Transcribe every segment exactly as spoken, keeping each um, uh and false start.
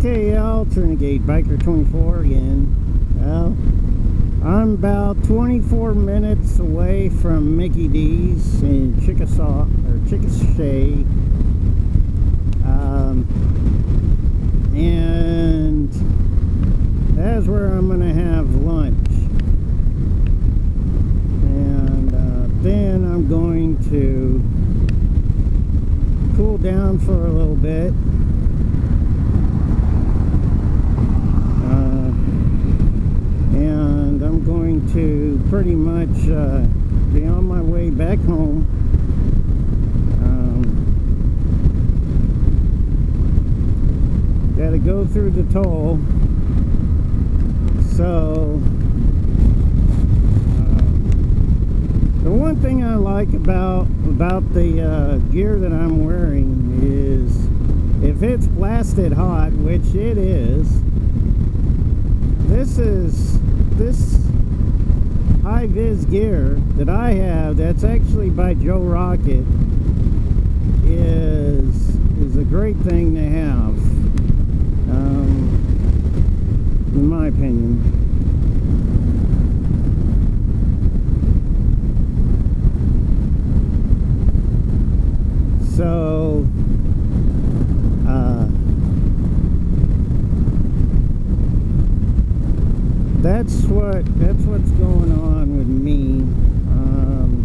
Okay, y'all, Renegade Biker twenty-four again. Well, I'm about twenty-four minutes away from Mickey D's in Chickasaw, or Chickasha. Um, and that's where I'm going to have lunch. And uh, then I'm going to cool down for a little bit. And I'm going to pretty much uh, be on my way back home. Um, gotta go through the toll. So, uh, the one thing I like about about the uh, gear that I'm wearing is if it's blasted hot, which it is. This is this high-vis gear that I have, that's actually by Joe Rocket, is is a great thing to have, um, in my opinion. So, uh, That's what that's what's going on with me. Um,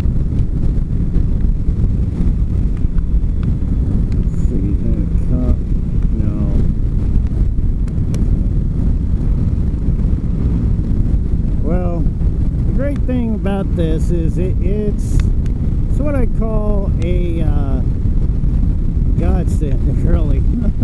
let's see, the cup. No. Well, the great thing about this is it, it's it's what I call a uh, godsend, really.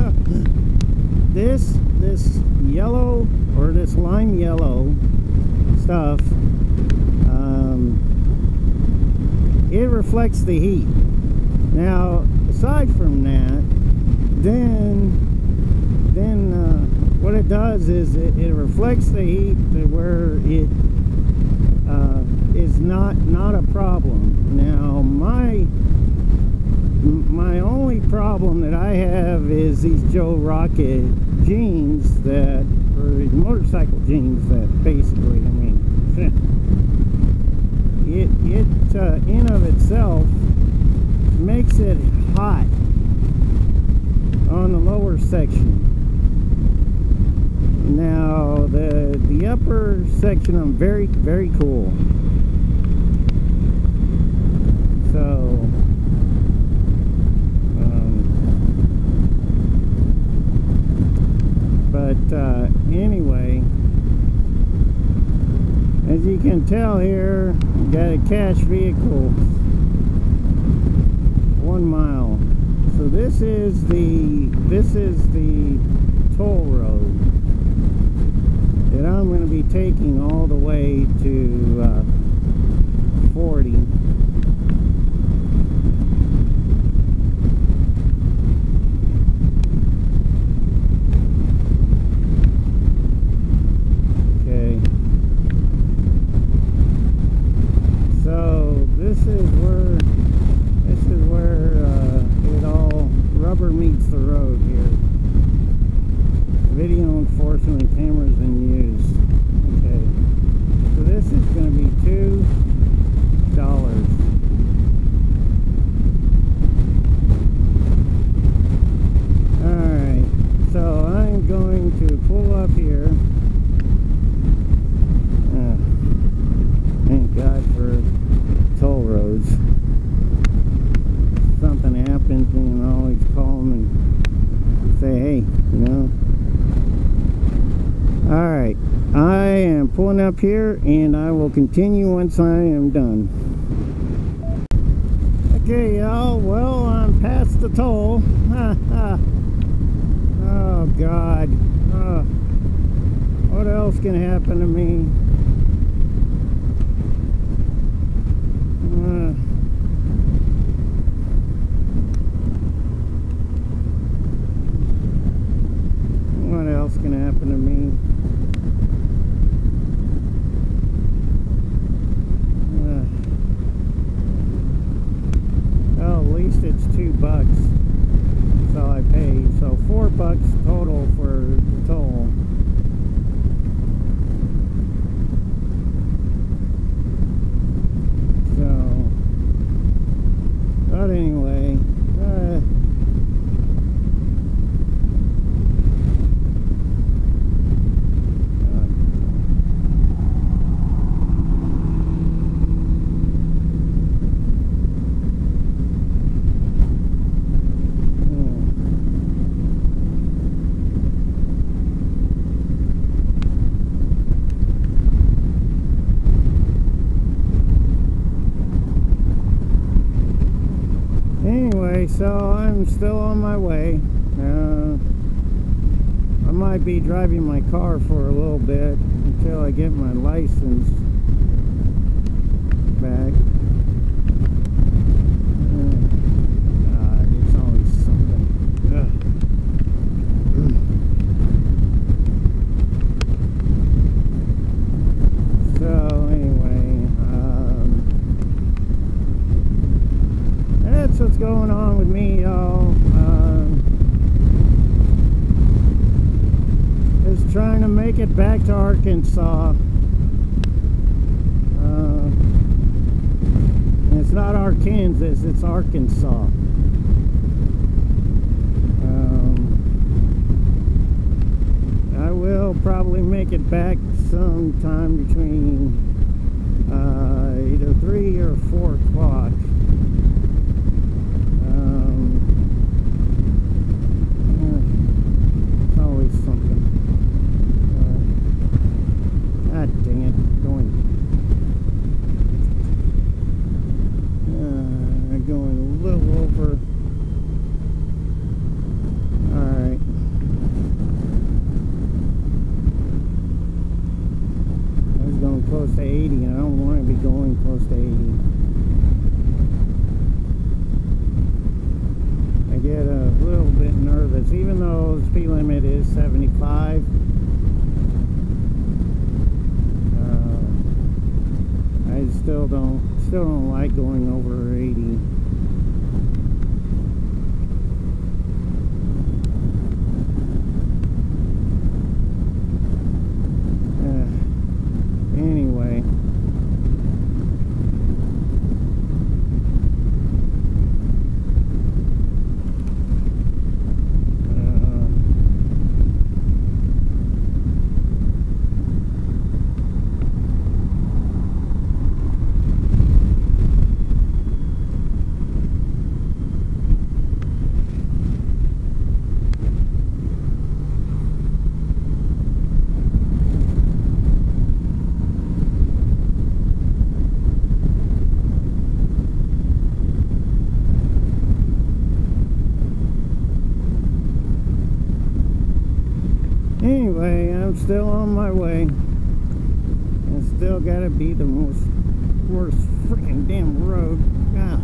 This this yellow or this lime yellow stuff, um, it reflects the heat. Now, aside from that, then then uh, what it does is it, it reflects the heat to where it uh, is not not a problem. Now, my my only problem that I have is these Joe Rocket jeans that, or these motorcycle jeans that basically, I mean, it, it uh, in of itself makes it hot on the lower section. Now, the, the upper section, I'm very, very cool. So, But uh, anyway, as you can tell here, got a cash vehicle, one mile. So this is the this is the toll road that I'm going to be taking all the way to uh, forty. This is where this is where uh, it all rubber meets the road here. Video enforcement cameras in use. Okay, so this is going to be two dollars. All right, so I'm going to pull up here. Uh, thank God for toll roads. Something happens and I always call them and say, hey, you know. Alright, I am pulling up here and I will continue once I am done. Okay, y'all, well, I'm past the toll. Oh, God. Oh, what else can happen to me? Uh, what else can happen to me? Uh, well, at least it's two bucks. That's all I pay. So four bucks. bucks total for the toll. So, but anyway, uh, anyway, so I'm still on my way. Uh, I might be driving my car for a little bit until I get my license back. Uh, God, it's always something. Ugh. So anyway, um, that's what's going on with me, y'all. Um, just trying to make it back to Arkansas. Uh, it's not Arkansas, it's Arkansas. Um, I will probably make it back sometime between uh, either three or four o'clock. Something. Uh, God dang it, going, uh, going a little over. Alright. I was going close to eighty, and I don't want to be going close to eighty. I get a little bit nervous, even though the speed limit is seventy-five. Uh, I still don't, still don't like going over eighty. Uh, anyway. Anyway, I'm still on my way. I still gotta be the most worst freaking damn road. Ah.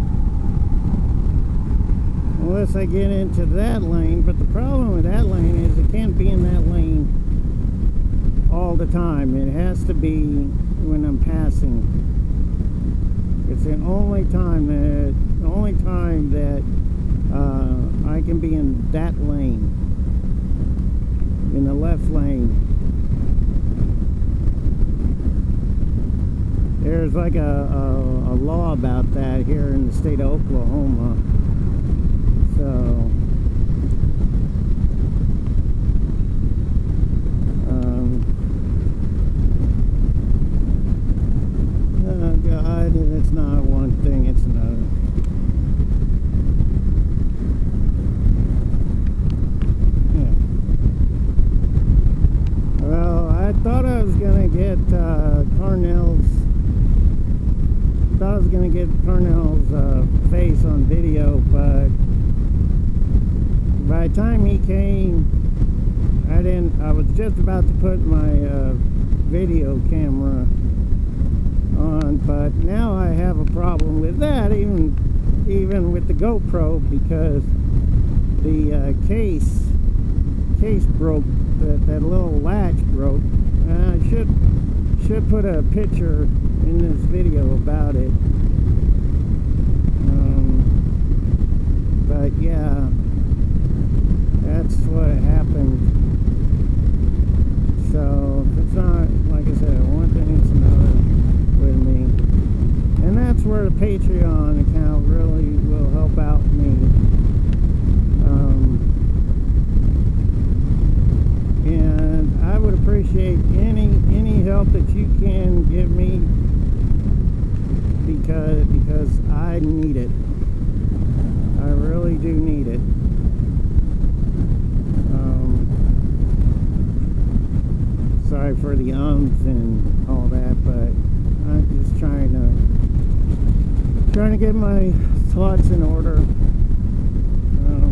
Unless I get into that lane, but the problem with that lane is it can't be in that lane all the time. It has to be when I'm passing. It's the only time that the only time that uh, I can be in that lane. In the left lane. There's like a, a, a law about that here in the state of Oklahoma. So, um, oh God, it's not one thing, it's another. Well, I thought I was gonna get uh, Carnell's. Thought I was gonna get Carnell's uh, face on video, but by the time he came, I didn't. I was just about to put my uh, video camera on, but now I have a problem with that, even even with the GoPro, because the uh, case case broke. That, that little latch broke. Uh, I should should put a picture in this video about it. Um, but yeah, that's what help that you can give me, because because I need it. I really do need it. Um, sorry for the ums and all that, but I'm just trying to trying to get my thoughts in order. Um,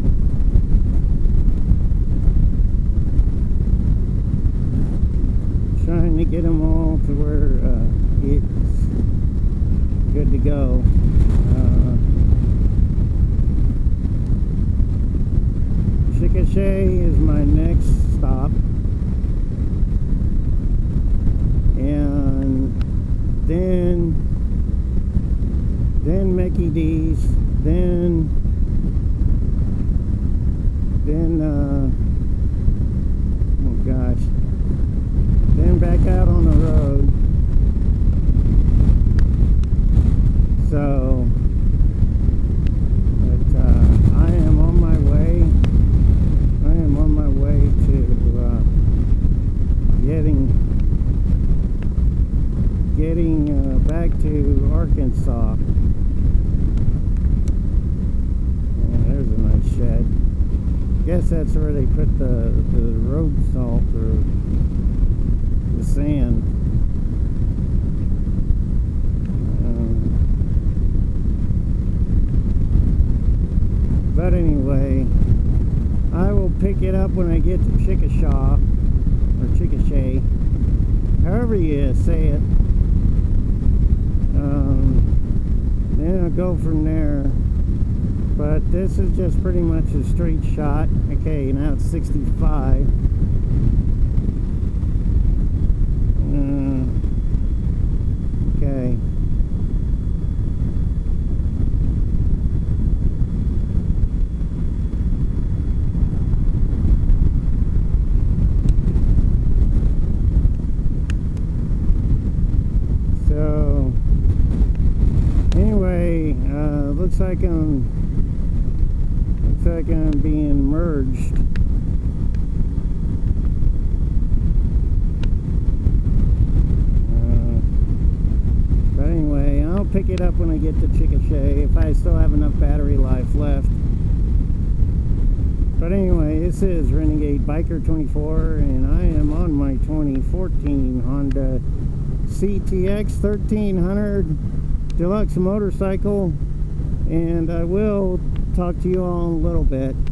trying to get them all to where uh, it's good to go. Uh, Chickasha is my next stop, and then then Mickey D's, then then uh, oh gosh, then back out on the road. So, but uh, I am on my way. I am on my way to uh, getting getting uh, back to Arkansas. Yeah, there's a nice shed. Guess that's where they put the the road salt or the sand. But anyway, I will pick it up when I get to Chickasha, or Chickasha, however you say it. Um, then I'll go from there. But this is just pretty much a straight shot. Okay, now it's sixty-five. Uh, okay. So anyway, uh, looks like I'm looks like I'm being merged. Uh, but anyway, I'll pick it up when I get to Chickasha if I still have enough battery life left. But anyway, this is Renegade Biker twenty-four, and I am on my twenty fourteen Honda C T X thirteen hundred deluxe motorcycle, and I will talk to you all in a little bit.